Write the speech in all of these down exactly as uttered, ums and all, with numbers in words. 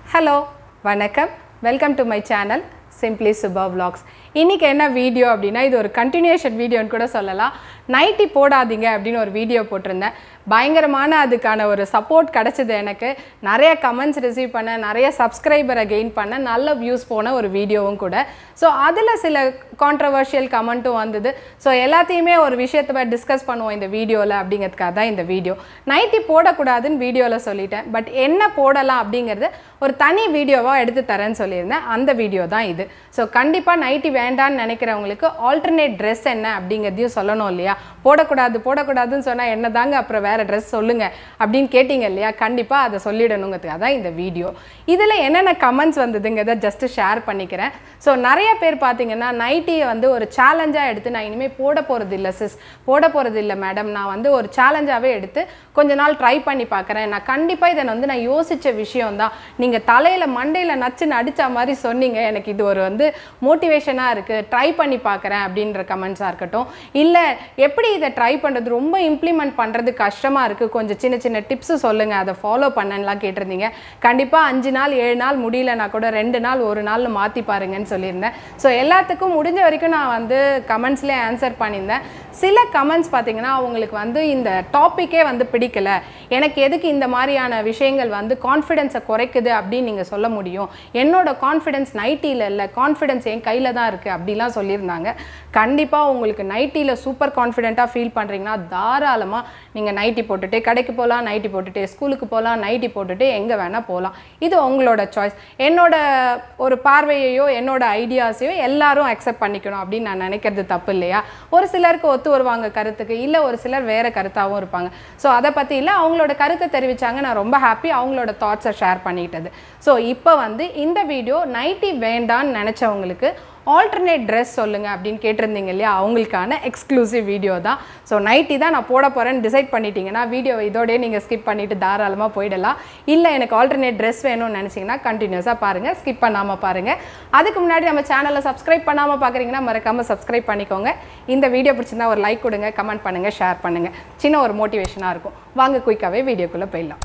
Hello, vanakkam. Welcome to my channel Simply Subha Vlogs. இன்னைக்கு என்ன video அப்படினா இது ஒரு கண்டினியூஷன் வீடியோன்னு கூட சொல்லலாம். நைட்டி போடாதீங்க அப்படினு ஒரு வீடியோ போட்டிருந்தேன். பயங்கரமான அதுக்கான ஒரு சப்போர்ட் கிடைச்சது எனக்கு. நிறைய கமெண்ட்ஸ் ரிசீவ் பண்ண, நிறைய சப்ஸ்கிரைபரை கெயின் பண்ண, நல்ல வியூஸ் போன ஒரு வீடியோவும் கூட. ஸோ அதில் சில கான்ட்ரவர்ஷியல் கமெண்ட்டும் வந்தது. ஸோ எல்லாத்தையுமே ஒரு விஷயத்தை டிஸ்கஸ் பண்ணுவோம் இந்த வீடியோவில் அப்படிங்கிறதுக்காக தான் இந்த வீடியோ. நைட்டி போடக்கூடாதுன்னு வீடியோவில் சொல்லிட்டேன். பட் என்ன போடலாம் அப்படிங்கிறது ஒரு தனி வீடியோவாக எடுத்து தரேன்னு சொல்லியிருந்தேன். அந்த வீடியோ தான் இது. ஸோ கண்டிப்பாக நைட்டி வேண்டான்னு நினைக்கிறவங்களுக்கு ஆல்டர்னேட் ட்ரெஸ் என்ன அப்படிங்கிறதையும் சொல்லணும் இல்லையா? போடக்கூடாது போடக்கூடாதுன்னு சொன்னால் என்ன தாங்க அப்புறம் வேறு ட்ரெஸ் சொல்லுங்கள் அப்படின்னு கேட்டிங்க இல்லையா? கண்டிப்பாக அதை சொல்லிடணுங்கிறதுக்காக தான் இந்த வீடியோ. இதில் என்னென்ன கமெண்ட்ஸ் வந்ததுங்கிறத ஜஸ்ட்டு ஷேர் பண்ணிக்கிறேன். ஸோ நிறைய பேர் பார்த்தீங்கன்னா நைட்டியை வந்து ஒரு சேலஞ்சாக எடுத்து நான் இனிமேல் போட போகிறது இல்லை சிஸ், போட போகிறது இல்லை மேடம், நான் வந்து ஒரு சேலஞ்சாகவே எடுத்து கொஞ்ச நாள் ட்ரை பண்ணி பார்க்குறேன். நான் கண்டிப்பாக இதை வந்து நான் யோசித்த விஷயம்தான். நீங்கள் தலையில் மண்டையில் நச்சுன்னு அடித்த மாதிரி சொன்னீங்க, எனக்கு இது ஒரு வந்து மோட்டிவேஷனாக இருக்குது, ட்ரை பண்ணி பார்க்குறேன் அப்படின்ற கமெண்ட்ஸாக இருக்கட்டும். இல்லை எப்படி இதை ட்ரை பண்ணுறது, ரொம்ப இம்ப்ளிமெண்ட் பண்ணுறது கஷ்டமாக இருக்குது, கொஞ்சம் சின்ன சின்ன டிப்ஸு சொல்லுங்கள், அதை ஃபாலோ பண்ணலாம் கேட்டிருந்தீங்க. கண்டிப்பாக அஞ்சு நாள் ஏழு நாள் முடியலனா கூட ரெண்டு நாள் ஒரு நாள் மாற்றி பாருங்கன்னு சொல்லியிருந்தேன். ஸோ எல்லாத்துக்கும் முடிஞ்ச வரைக்கும் நான் வந்து கமெண்ட்ஸ்லேயே ஆன்சர் பண்ணியிருந்தேன். சில கமெண்ட்ஸ் பார்த்தீங்கன்னா அவங்களுக்கு வந்து இந்த டாப்பிக்கே வந்து பிடிக்கலை, எனக்கு எதுக்கு இந்த மாதிரியான விஷயங்கள் வந்து கான்ஃபிடென்ஸை குறைக்குது அப்படின்னு நீங்கள் சொல்ல முடியும், என்னோட கான்ஃபிடென்ஸ் நைட்டியில் இல்லை, கான்ஃபிடென்ஸ் என் கையில் தான் இருக்குது அப்படிலாம் சொல்லியிருந்தாங்க. கண்டிப்பாக உங்களுக்கு நைட்டியில் சூப்பர் கான்ஃபிடென்ட்டாக ஃபீல் பண்ணுறீங்கன்னா தாராளமாக நீங்கள் நைட்டி போட்டுட்டு கடைக்கு போகலாம், நைட்டி போட்டுட்டு ஸ்கூலுக்கு போகலாம், நைட்டி போட்டுட்டு எங்கே வேணால் போகலாம். இது உங்களோட சாய்ஸ். என்னோட ஒரு பார்வையையோ என்னோட ஐடியாஸையோ எல்லாரும் அக்செப்ட் பண்ணிக்கணும் அப்படின்னு நான் நினைக்கிறது தப்பு இல்லையா? ஒரு சிலருக்கு ஒத்து வருவாங்க கருத்துக்கு, இல்லை ஒரு சிலர் வேறு கருத்தாகவும் இருப்பாங்க. ஸோ அதை பற்றி இல்லை, அவங்களோட கருத்தை தெரிவித்தாங்க, நான் ரொம்ப ஹாப்பி அவங்களோட தாட்ஸை ஷேர் பண்ணிக்கிட்டது. ஸோ இப்போ வந்து இந்த வீடியோ நைட்டி வேண்டான்னு நினச்சவங்களுக்கு ஆல்டர்னேட் ட்ரெஸ் சொல்லுங்கள் அப்படின்னு கேட்டிருந்தீங்க இல்லையா? அவங்களுக்கான எக்ஸ்க்ளூசிவ் வீடியோ தான். ஸோ நைட்டி தான் நான் போட போகிறேன்னு டிசைட் பண்ணிட்டீங்கன்னா வீடியோ இதோடய நீங்கள் ஸ்கிப் பண்ணிவிட்டு தாராளமாக போயிடலாம். இல்லை எனக்கு ஆல்டர்னேட் ட்ரெஸ் வேணும்னு நினச்சிங்கன்னா கண்டினியூஸாக பாருங்கள், ஸ்கிப் பண்ணாமல் பாருங்கள். அதுக்கு முன்னாடி நம்ம சேனலை சப்ஸ்கிரைப் பண்ணாமல் பார்க்குறீங்கன்னா மறக்காமல் சப்ஸ்கிரைப் பண்ணிக்கோங்க. இந்த வீடியோ பிடிச்சிருந்தா ஒரு லைக் கொடுங்க, கமெண்ட் பண்ணுங்கள், ஷேர் பண்ணுங்கள். சின்ன ஒரு மோட்டிவேஷனாக இருக்கும். வாங்க குயிக்காகவே வீடியோக்குள்ளே போயிடலாம்.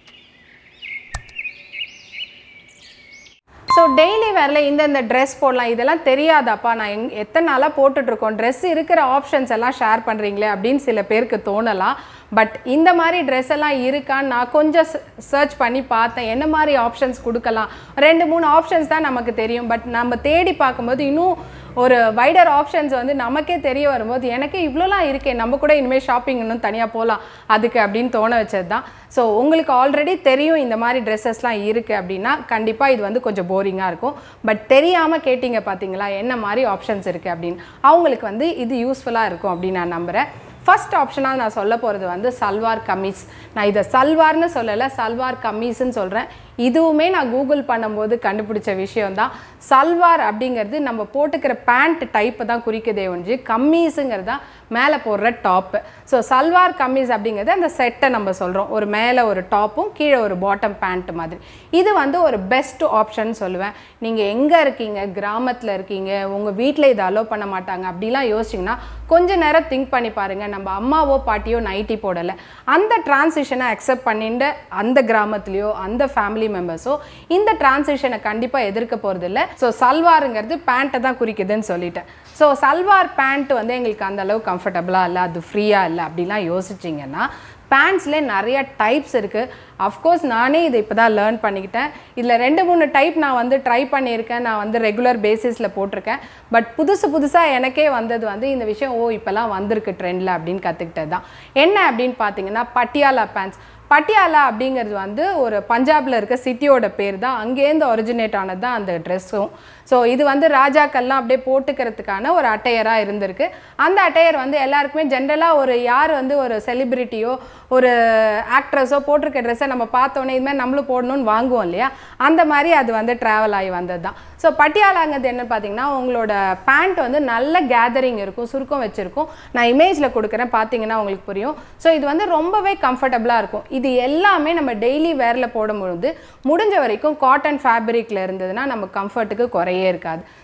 ஸோ டெய்லி வேரில் இந்தந்த ட்ரெஸ் போடலாம், இதெல்லாம் தெரியாதாப்பா, நான் எங் எத்தனை நாளாக போட்டுட்ருக்கோம், ட்ரெஸ் இருக்கிற ஆப்ஷன்ஸ் எல்லாம் ஷேர் பண்ணுறீங்களே அப்படின்னு சில பேருக்கு தோணலாம். பட் இந்த மாதிரி ட்ரெஸ் எல்லாம் இருக்கான்னு நான் கொஞ்சம் சர்ச் பண்ணி பார்த்தேன். என்ன மாதிரி ஆப்ஷன்ஸ் கொடுக்கலாம், ரெண்டு மூணு ஆப்ஷன்ஸ் தான் நமக்கு தெரியும். பட் நம்ம தேடி பார்க்கும்போது இன்னும் ஒரு வைடர் ஆப்ஷன்ஸ் வந்து நமக்கே தெரிய வரும்போது எனக்கு இவ்வளோலாம் இருக்கே, நம்ம கூட இனிமேல் ஷாப்பிங் இன்னும் தனியாக போகலாம் அதுக்கு அப்படின்னு தோண வச்சது தான். ஸோ உங்களுக்கு ஆல்ரெடி தெரியும் இந்த மாதிரி ட்ரெஸ்ஸஸ்லாம் இருக்குது அப்படின்னா கண்டிப்பாக இது வந்து கொஞ்சம் போரிங்காக இருக்கும். பட் தெரியாமல் கேட்டிங்க பார்த்தீங்களா என்ன மாதிரி ஆப்ஷன்ஸ் இருக்குது அப்படின்னு, அவங்களுக்கு வந்து இது யூஸ்ஃபுல்லாக இருக்கும் அப்படின்னு நான் நம்புகிறேன். ஃபர்ஸ்ட் ஆப்ஷனாக நான் சொல்ல போகிறது வந்து சல்வார் கமீஸ். நான் இதை சல்வார்னு சொல்லலை, சல்வார் கமீஸ்ன்னு சொல்கிறேன். இதுவுமே நான் கூகுள் பண்ணும்போது கண்டுபிடிச்ச விஷயம்தான். சல்வார் அப்படிங்கிறது நம்ம போட்டுக்கிற பேண்ட் டைப்பை தான் குறிக்கதே ஒன்று, கம்மீஸுங்கிறது தான் மேலே போடுற டாப்பு. ஸோ சல்வார் கம்மீஸ் அப்படிங்கிறது அந்த செட்டை நம்ம சொல்கிறோம், ஒரு மேலே ஒரு டாப்பும் கீழே ஒரு பாட்டம் பேண்ட் மாதிரி. இது வந்து ஒரு பெஸ்ட் ஆப்ஷன் சொல்லுவேன். நீங்கள் எங்கே இருக்கீங்க, கிராமத்தில் இருக்கீங்க, உங்கள் வீட்டில் இதை அலோவ் பண்ண மாட்டாங்க அப்படிலாம் யோசிச்சிங்கன்னா கொஞ்சம் நேரம் திங்க் பண்ணி பாருங்கள். நம்ம அம்மாவோ பாட்டியோ நைட்டி போடலை, அந்த டிரான்சிஷனை அக்செப்ட் பண்ணிட்டு அந்த கிராமத்துலேயோ அந்த ஃபேமிலி மெம்பர்ஸோ இந்த டிரான்சிஷனை கண்டிப்பாக எதிர்க்க போகிறது இல்லை. ஸோ சல்வாருங்கிறது பேண்ட்டை தான் குறிக்குதுன்னு சொல்லிட்டேன். ஸோ சல்வார் பேண்ட் வந்து எங்களுக்கு அந்த அளவு கம்ஃபர்டபுளாக இல்லை, அது ஃப்ரீயாக இல்லை அப்படிலாம் யோசிச்சிங்கன்னா பேண்ட்ஸ்லேயே நிறைய டைப்ஸ் இருக்குது. அஃப்கோர்ஸ் நானே இதை இப்போ தான் லேர்ன் பண்ணிக்கிட்டேன். இதில் ரெண்டு மூணு டைப் நான் வந்து ட்ரை பண்ணியிருக்கேன், நான் வந்து ரெகுலர் பேசிஸில் போட்டிருக்கேன். பட் புதுசு புதுசாக எனக்கே வந்தது வந்து இந்த விஷயம், ஓ இப்போலாம் வந்திருக்கு ட்ரெண்டில் அப்படின்னு கற்றுக்கிட்டது தான். என்ன அப்படின்னு பார்த்தீங்கன்னா பட்டியாலா பேண்ட்ஸ். பட்டியாலா அப்படிங்கிறது வந்து ஒரு பஞ்சாபில் இருக்க சிட்டியோட பேர் தான், அங்கேருந்து ஒரிஜினேட் ஆனது தான் அந்த ட்ரெஸ்ஸும். ஸோ இது வந்து ராஜாக்கள்லாம் அப்படியே போட்டுக்கிறதுக்கான ஒரு அட்டையராக இருந்திருக்கு. அந்த அட்டையர் வந்து எல்லாருக்குமே ஜென்ரலாக ஒரு யார் வந்து ஒரு செலிப்ரிட்டியோ ஒரு ஆக்ட்ரஸோ போட்டிருக்க ட்ரெஸ்ஸை நம்ம பார்த்தோன்னே இது மாதிரி நம்மளும் போடணும்னு வாங்குவோம் இல்லையா, அந்த மாதிரி அது வந்து ட்ராவல் ஆகி வந்தது தான். ஸோ பட்டியாலாங்கிறது என்ன பார்த்தீங்கன்னா உங்களோட பேண்ட் வந்து நல்ல கேதரிங் இருக்கும், சுருக்கம் வச்சுருக்கும். நான் இமேஜில் கொடுக்குறேன் பார்த்தீங்கன்னா உங்களுக்கு புரியும். ஸோ இது வந்து ரொம்பவே கம்ஃபர்டபுளாக இருக்கும். இது எல்லாமே நம்ம டெய்லி வேரில் போடும்பொழுது முடிஞ்ச வரைக்கும் காட்டன் ஃபேப்ரிக்கில் இருந்ததுன்னா நம்ம கம்ஃபர்ட்டுக்கு குறையே இருக்காது.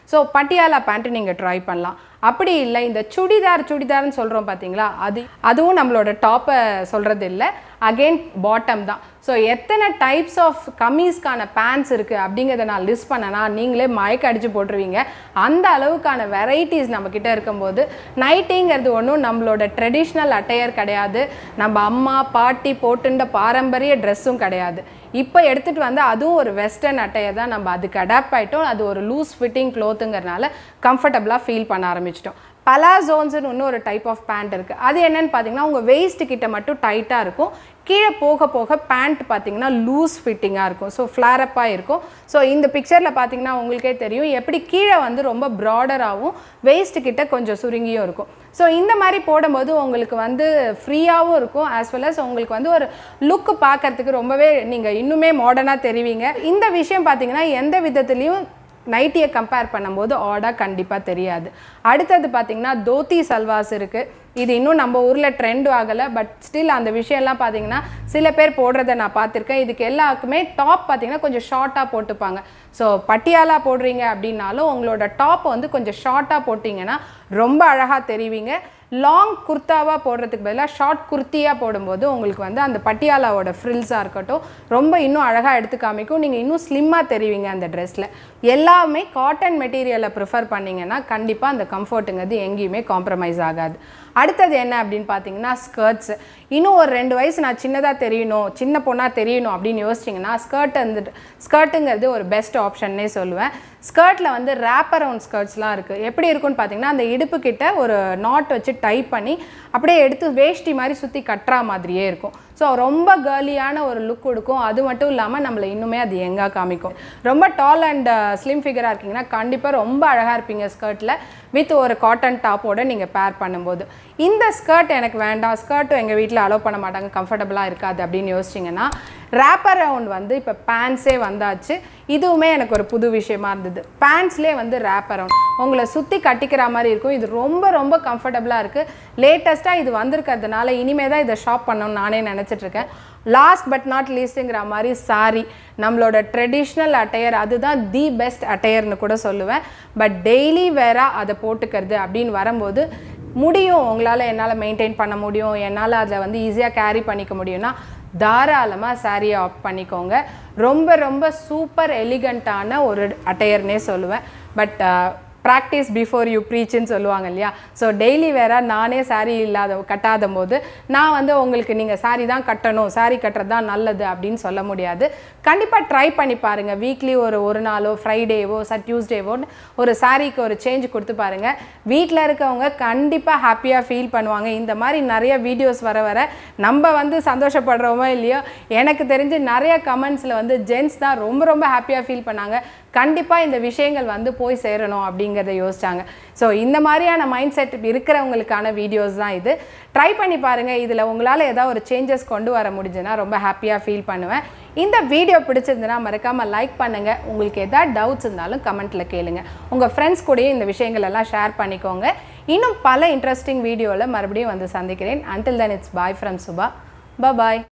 ஸோ பட்டியாலா பேண்ட்டு நீங்கள் ட்ரை பண்ணலாம். அப்படி இல்லை இந்த சுடிதார் சுடிதார்னு சொல்கிறோம் பார்த்தீங்களா, அது அதுவும் நம்மளோட டாப்பை சொல்கிறது இல்லை, அகெயின் பாட்டம் தான். ஸோ எத்தனை டைப்ஸ் ஆஃப் கமீஸ்க்கான பேண்ட்ஸ் இருக்குது அப்படிங்கிறத நான் லிஸ்ட் பண்ணேன்னா நீங்களே மயக்க அடித்து போட்டுருவீங்க. அந்த அளவுக்கான வெரைட்டிஸ் நம்மக்கிட்ட இருக்கும்போது நைட்டிங்கிறது ஒன்றும் நம்மளோட ட்ரெடிஷ்னல் அட்டையர் கிடையாது, நம்ம அம்மா பாட்டி போட்டுண்ட பாரம்பரிய ட்ரெஸ்ஸும் கிடையாது. இப்போ எடுத்துகிட்டு வந்து அதுவும் ஒரு வெஸ்டர்ன் அட்டையர் தான், நம்ம அதுக்கு அடாப்ட் ஆகிட்டோம். அது ஒரு லூஸ் ஃபிட்டிங் க்ளோத்துங்கிறனால கம்ஃபர்டபுளாக ஃபீல் பண்ண ஆரம்பிச்சிட்டோம். பலாசோன்ஸ்னு இன்னும் ஒரு டைப் ஆஃப் பேண்ட் இருக்குது. அது என்னென்னு பார்த்தீங்கன்னா உங்கள் வெயிஸ்ட் கிட்ட மட்டும் டைட்டாக இருக்கும், கீழே போக போக பேண்ட் பார்த்தீங்கன்னா லூஸ் ஃபிட்டிங்காக இருக்கும், ஸோ ஃப்ளாரப்பாக இருக்கும். ஸோ இந்த பிக்சரில் பார்த்தீங்கன்னா உங்களுக்கே தெரியும் எப்படி கீழே வந்து ரொம்ப ப்ராடராகவும் வெயிஸ்ட் கிட்ட கொஞ்சம் சுருங்கியும் இருக்கும். ஸோ இந்த மாதிரி போடும்போது உங்களுக்கு வந்து ஃப்ரீயாகவும் இருக்கும், ஆஸ் வெல் அஸ் உங்களுக்கு வந்து ஒரு லுக்கு பார்க்கறதுக்கு ரொம்பவே நீங்கள் இன்னுமே மாடர்னாக தெரிவிங்க. இந்த விஷயம் பார்த்தீங்கன்னா எந்த விதத்துலேயும் நைட்டியை கம்பேர் பண்ணும்போது ஆடாக கண்டிப்பாக தெரியாது. அடுத்தது பார்த்திங்கன்னா தோத்தி சல்வாஸ் இருக்குது. இது இன்னும் நம்ம ஊரில் ட்ரெண்ட் ஆகலை, பட் ஸ்டில் அந்த விஷயம்லாம் பார்த்தீங்கன்னா சில பேர் போடுறத நான் பார்த்துருக்கேன். இதுக்கு எல்லாருக்குமே டாப் பார்த்திங்கன்னா கொஞ்சம் ஷார்ட்டாக போட்டுப்பாங்க. ஸோ பட்டியாலா போடுறீங்க அப்படின்னாலும் உங்களோட டாப்பை வந்து கொஞ்சம் ஷார்ட்டாக போட்டிங்கன்னா ரொம்ப அழகாக தெரிவிங்க. லாங் குர்த்தாவாக போடுறதுக்கு பதிலாக ஷார்ட் குர்த்தியாக போடும்போது உங்களுக்கு வந்து அந்த பட்டியாலாவோட ஃப்ரில்ஸாக இருக்கட்டும் ரொம்ப இன்னும் அழகாக எடுத்து காமிக்கும், நீங்கள் இன்னும் ஸ்லிம்மாக தெரிவிங்க அந்த ட்ரெஸ்ஸில். எல்லாமே காட்டன் மெட்டீரியலை ப்ரிஃபர் பண்ணிங்கன்னா கண்டிப்பாக அந்த கம்ஃபர்ட்டுங்கிறது எங்கேயுமே காம்ப்ரமைஸ் ஆகாது. அடுத்தது என்ன அப்படின்னு பார்த்தீங்கன்னா ஸ்கர்ட்ஸ். இன்னும் ஒரு ரெண்டு வயசு நான் சின்னதாக தெரியணும், சின்ன பொண்ணாக தெரியணும் அப்படின்னு யோசிச்சிங்கன்னா ஸ்கர்ட் வந்து ஸ்கர்ட்டுங்கிறது ஒரு பெஸ்ட் ஆப்ஷன்னே சொல்லுவேன். ஸ்கர்ட்டில் வந்து ரேப் அரவுண்ட் ஸ்கர்ட்ஸ்லாம் இருக்குது. எப்படி இருக்குன்னு பார்த்தீங்கன்னா அந்த இடுப்பு கிட்ட ஒரு நாட் வச்சு டைப் பண்ணி அப்படியே எடுத்து வேஷ்டி மாதிரி சுற்றி கட்டுறா மாதிரியே இருக்கும். ஸோ ரொம்ப கேர்லியான ஒரு லுக் கொடுக்கும். அது மட்டும் இல்லாமல் நம்மளை இன்னுமே அது எங்கே காமிக்கும். ரொம்ப டால் அண்ட் ஸ்லிம் ஃபிகராக இருக்கீங்கன்னா கண்டிப்பாக ரொம்ப அழகாக இருப்பீங்க ஸ்கர்ட்டில் வித் ஒரு காட்டன் டாப்போடு நீங்கள் பேர் பண்ணும்போது. இந்த ஸ்கர்ட் எனக்கு வேண்டாம், ஸ்கர்ட்டும் எங்கள் வீட்டில் அலோவ் பண்ண மாட்டாங்க, கம்ஃபர்டபுளாக இருக்காது அப்படின்னு யோசிச்சிங்கன்னா ரேப்பர் ரவுண்ட் வந்து இப்போ பேண்ட்ஸே வந்தாச்சு. இதுவுமே எனக்கு ஒரு புது விஷயமா இருந்தது. பேண்ட்ஸ்லேயே வந்து ரேப்பர் ரவுண்ட் உங்களை சுற்றி கட்டிக்கிற மாதிரி இருக்கும். இது ரொம்ப ரொம்ப கம்ஃபர்டபுளாக இருக்குது. லேட்டஸ்ட்டாக இது வந்திருக்கிறதுனால இனிமே தான் இதை ஷாப் பண்ணணும்னு நானே நினச்சிட்ருக்கேன். லாஸ்ட் பட் நாட் லீஸ்ட்டுங்கிற மாதிரி சாரி, நம்மளோட ட்ரெடிஷ்னல் அட்டையர் அதுதான் தி பெஸ்ட் அட்டையர்னு கூட சொல்லுவேன். பட் டெய்லி வேராக அதை போட்டுக்கிறது அப்படின்னு வரும்போது முடியும், உங்களால் என்னால் மெயின்டைன் பண்ண முடியும், என்னால் அதில் வந்து ஈஸியாக கேரி பண்ணிக்க முடியும்னா தாராளமாக சாரியை ஆப்ட் பண்ணிக்கோங்க. ரொம்ப ரொம்ப சூப்பர் எலிகண்ட்டான ஒரு அட்டையர்னே சொல்லுவேன். பட் ப்ராக்டிஸ் பிஃபோர் யூ ப்ரீச்சுன்னு சொல்லுவாங்க இல்லையா. ஸோ டெய்லி வேறாக நானே சாரீ இல்லாத கட்டாத போது நான் வந்து உங்களுக்கு நீங்கள் சாரீ தான் கட்டணும், சாரீ கட்டுறது தான் நல்லது அப்படின்னு சொல்ல முடியாது. கண்டிப்பாக ட்ரை பண்ணி பாருங்கள். வீக்லி ஒரு ஒரு நாளோ ஃப்ரைடேவோ சார் டியூஸ்டேவோ ஒரு சாரீக்கு ஒரு சேஞ்ச் கொடுத்து பாருங்கள். வீட்டில் இருக்கவங்க கண்டிப்பாக ஹாப்பியாக ஃபீல் பண்ணுவாங்க. இந்த மாதிரி நிறைய வீடியோஸ் வர வர நம்ம வந்து சந்தோஷப்படுறோமோ இல்லையோ, எனக்கு தெரிஞ்சு நிறைய கமெண்ட்ஸில் வந்து ஜென்ஸ் தான் ரொம்ப ரொம்ப ஹாப்பியாக ஃபீல் பண்ணாங்க. கண்டிப்பாக இந்த விஷயங்கள் வந்து போய் சேரணும் அப்படிங்கிறத யோசிச்சாங்க. ஸோ இந்த மாதிரியான மைண்ட் செட் இருக்கிறவங்களுக்கான வீடியோஸ் தான் இது. ட்ரை பண்ணி பாருங்கள். இதில் உங்களால் ஏதாவது ஒரு சேஞ்சஸ் கொண்டு வர முடிஞ்சுன்னா ரொம்ப ஹாப்பியாக ஃபீல் பண்ணுவேன். இந்த வீடியோ பிடிச்சிருந்துன்னா மறக்காமல் லைக் பண்ணுங்கள். உங்களுக்கு எதாவது டவுட்ஸ் இருந்தாலும் கமெண்ட்டில் கேளுங்க. உங்கள் ஃப்ரெண்ட்ஸ் கூடயும் இந்த விஷயங்கள் எல்லாம் ஷேர் பண்ணிக்கோங்க. இன்னும் பல இன்ட்ரெஸ்டிங் வீடியோவில் மறுபடியும் வந்து சந்திக்கிறேன். Until then, it's bye from Subha. Bye bye.